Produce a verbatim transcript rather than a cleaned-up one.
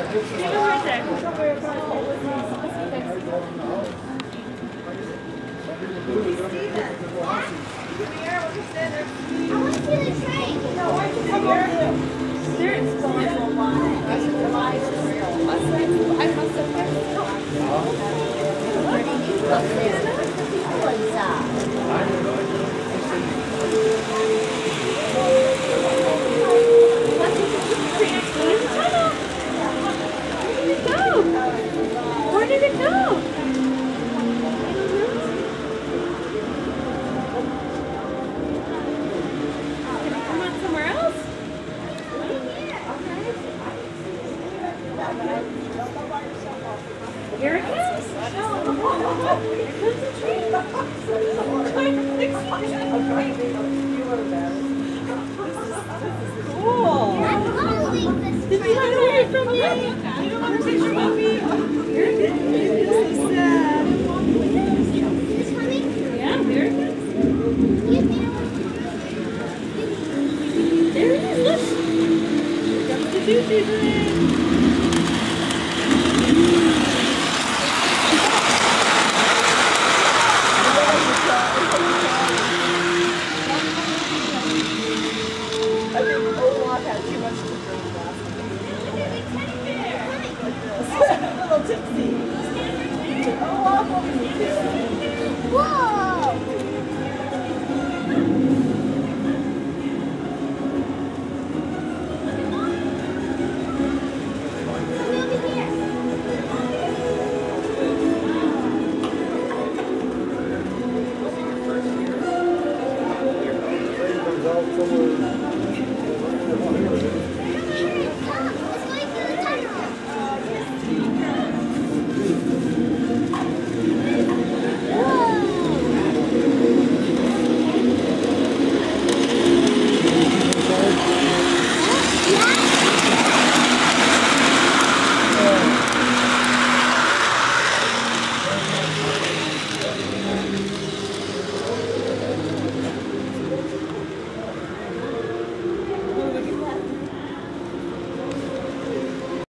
right there. I want to see the train. No, why don't you come over here? There is so much more wine. I must have Where did it go? Come on somewhere else? Here it comes. Here comes the tree. Cool. Did you run away from me? You don't want to picture with me? You're good. This is sad. This funny? Yeah, there it is. There it is, look. Here comes the doozy thing. I think Olaf had too much to drink last night. A little tipsy. Olaf will be too. Whoa! Somewhere